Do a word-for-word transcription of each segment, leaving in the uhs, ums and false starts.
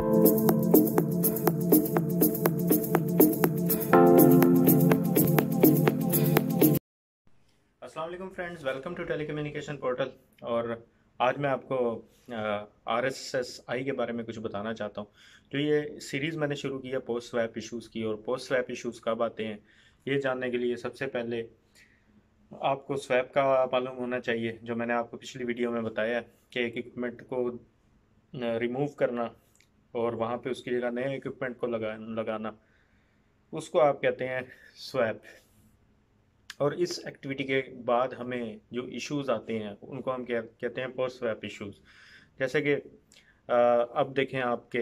अस्सलाम वालेकुम friends, welcome to telecommunication portal. और आज मैं आपको आर एस एस आई के बारे में कुछ बताना चाहता हूँ। जो ये सीरीज़ मैंने शुरू की है पोस्ट स्वैप इश्यूज़ की, और पोस्ट स्वैप इश्यूज़ कब आते हैं ये जानने के लिए सबसे पहले आपको स्वैप का मालूम होना चाहिए। जो मैंने आपको पिछली वीडियो में बताया कि एक इक्विपमेंट को रिमूव करना और वहाँ पे उसकी जगह नए इक्विपमेंट को लगा लगाना, उसको आप कहते हैं स्वैप। और इस एक्टिविटी के बाद हमें जो इश्यूज आते हैं उनको हम क्या कहते हैं, पोस्ट स्वैप इश्यूज। जैसे कि अब देखें, आपके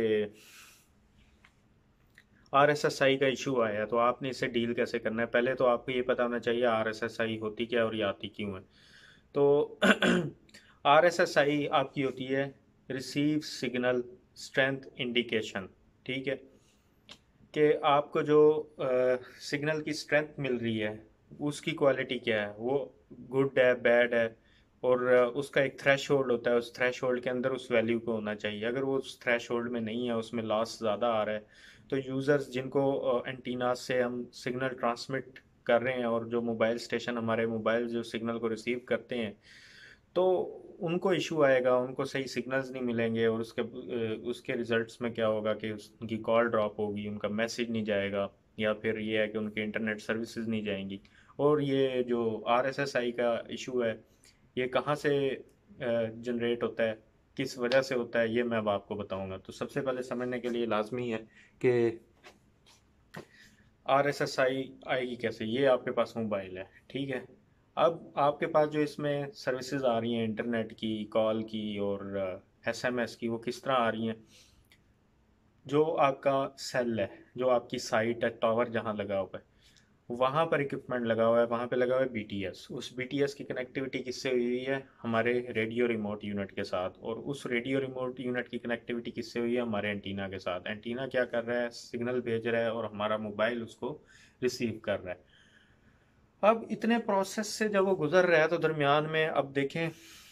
आर एस एस आई का इशू आया है, तो आपने इसे डील कैसे करना है। पहले तो आपको ये पता होना चाहिए आर एस एस आई होती क्या है और ये आती क्यों है। तो आर एस एस आई आपकी होती है रिसीव सिग्नल स्ट्रेंथ इंडिकेशन। ठीक है, कि आपको जो सिग्नल की स्ट्रेंथ मिल रही है उसकी क्वालिटी क्या है, वो गुड है, बैड है, और उसका एक थ्रेश होल्ड होता है। उस थ्रेश होल्ड के अंदर उस वैल्यू को होना चाहिए। अगर वो उस थ्रेश होल्ड में नहीं है, उसमें लॉस ज़्यादा आ रहा है, तो यूज़र्स जिनको एंटीना से हम सिग्नल ट्रांसमिट कर रहे हैं और जो मोबाइल स्टेशन हमारे मोबाइल जो सिग्नल को रिसीव करते हैं, तो उनको इशू आएगा, उनको सही सिग्नल्स नहीं मिलेंगे, और उसके उसके रिजल्ट्स में क्या होगा कि उनकी कॉल ड्रॉप होगी, उनका मैसेज नहीं जाएगा, या फिर ये है कि उनकी इंटरनेट सर्विसेज नहीं जाएंगी। और ये जो आर एस एस आई का इशू है, ये कहाँ से जनरेट होता है, किस वजह से होता है, ये मैं अब आपको बताऊंगा। तो सबसे पहले समझने के लिए लाजमी है कि आर एस एस आई आएगी कैसे। ये आपके पास मोबाइल है, ठीक है। अब आपके पास जो इसमें सर्विसेज आ रही हैं इंटरनेट की, कॉल की और एस एम एस की, वो किस तरह आ रही हैं। जो आपका सेल है, जो आपकी साइट है, टावर जहाँ लगा हुआ है, वहाँ पर इक्विपमेंट लगा हुआ है, वहाँ पे लगा हुआ है बी टी एस। उस बी टी एस की कनेक्टिविटी किससे हुई हुई है, हमारे रेडियो रिमोट यूनिट के साथ। और उस रेडियो रिमोट यूनिट की कनेक्टिविटी किससे हुई है, हमारे एंटीना के साथ। एंटीना क्या कर रहा है, सिग्नल भेज रहा है, और हमारा मोबाइल उसको रिसीव कर रहा है। अब इतने प्रोसेस से जब वो गुजर रहा है, तो दरमियान में अब देखें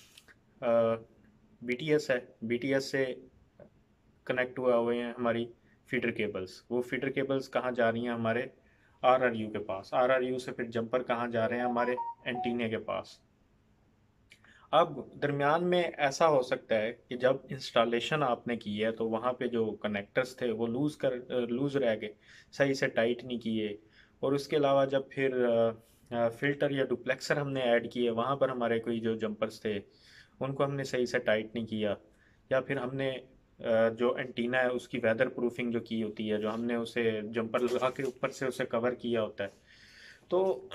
बी टी एस है, बी टी एस से कनेक्ट हुआ हुए हैं हमारी फीडर केबल्स। वो फीडर केबल्स कहाँ जा रही हैं, हमारे आर आर यू के पास। आर आर यू से फिर जंपर कहाँ जा रहे हैं, हमारे एंटीने के पास। अब दरमियान में ऐसा हो सकता है कि जब इंस्टॉलेशन आपने की है, तो वहाँ पे जो कनेक्टर्स थे वो लूज़ कर लूज़ रह गए, सही से टाइट नहीं किए। और उसके अलावा जब फिर फ़िल्टर या डुप्लेक्सर हमने ऐड किए, वहाँ पर हमारे कोई जो जंपर्स थे उनको हमने सही से टाइट नहीं किया, या फिर हमने जो एंटीना है उसकी वेदर प्रूफिंग जो की होती है, जो हमने उसे जंपर लगा के ऊपर से उसे कवर किया होता है, तो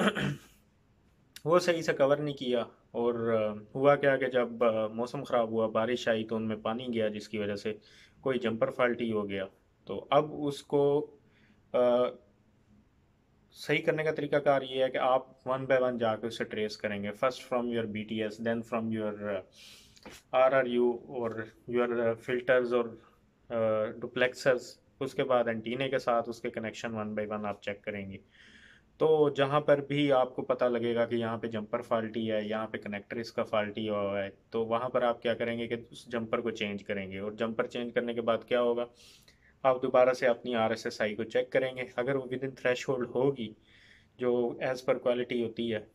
वो सही से कवर नहीं किया। और हुआ क्या कि जब मौसम ख़राब हुआ, बारिश आई, तो उनमें पानी गया, जिसकी वजह से कोई जंपर फॉल्टी हो गया। तो अब उसको आ, सही करने का तरीकाकार ये है कि आप वन बाय वन जाके उसे ट्रेस करेंगे। First from your B T S, then from your R R U और योर फिल्टर्स और डुप्लेक्सर्स, उसके बाद एंटीने के साथ उसके कनेक्शन वन बाय वन आप चेक करेंगे। तो जहाँ पर भी आपको पता लगेगा कि यहाँ पे जंपर फॉल्टी है, यहाँ पे कनेक्टर इसका फॉल्टी हुआ है, तो वहाँ पर आप क्या करेंगे कि उस जंपर को चेंज करेंगे। और जंपर चेंज करने के बाद क्या होगा, आप दोबारा से अपनी आर एस एस आई को चेक करेंगे। अगर वो विद इन थ्रेश होल्ड होगी, जो एज़ पर क्वालिटी होती है,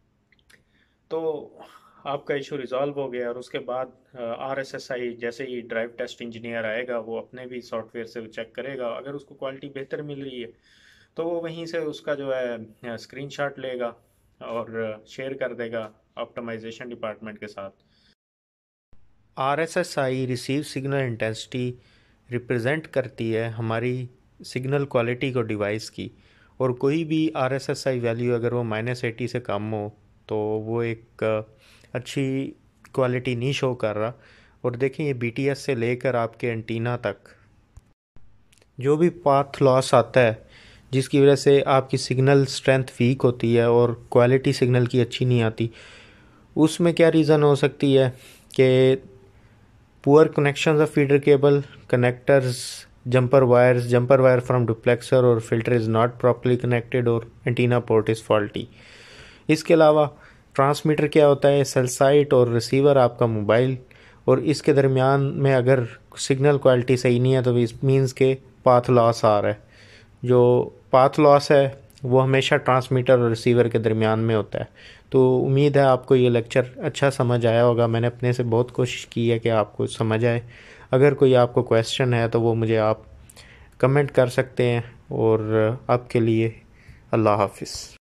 तो आपका इशू रिजॉल्व हो गया। और उसके बाद आर एस एस आई जैसे ही ड्राइव टेस्ट इंजीनियर आएगा, वो अपने भी सॉफ्टवेयर से चेक करेगा। अगर उसको क्वालिटी बेहतर मिल रही है, तो वो वहीं से उसका जो है स्क्रीनशॉट लेगा और शेयर कर देगा ऑप्टिमाइजेशन डिपार्टमेंट के साथ। R S S I receive signal intensity represent करती है हमारी सिग्नल क्वालिटी को डिवाइस की। और कोई भी R S S I value अगर वो माइनस एटी से कम हो, तो वो एक अच्छी क्वालिटी नहीं शो कर रहा। और देखें, ये बी टी एस से लेकर आपके एंटीना तक जो भी पाथ लॉस आता है, जिसकी वजह से आपकी सिग्नल स्ट्रेंथ वीक होती है और क्वालिटी सिग्नल की अच्छी नहीं आती, उसमें क्या रीज़न हो सकती है कि poor connection of feeder cable, connectors, jumper wires, jumper wire from duplexer और filter is not properly connected, और एंटीना पोर्ट इज़ फॉल्टी। इसके अलावा ट्रांसमीटर क्या होता है, सेल साइट और रिसीवर आपका मोबाइल, और इसके दरमियान में अगर सिग्नल क्वालिटी सही नहीं है तो इस मीन्स के पाथ लॉस आ रहा है। जो पाथ लॉस है वो हमेशा ट्रांसमीटर और रिसीवर के दरमियान में होता है। तो उम्मीद है आपको ये लेक्चर अच्छा समझ आया होगा। मैंने अपने से बहुत कोशिश की है कि आपको समझ आए। अगर कोई आपको क्वेश्चन है तो वो मुझे आप कमेंट कर सकते हैं। और आपके लिए अल्लाह हाफिज़।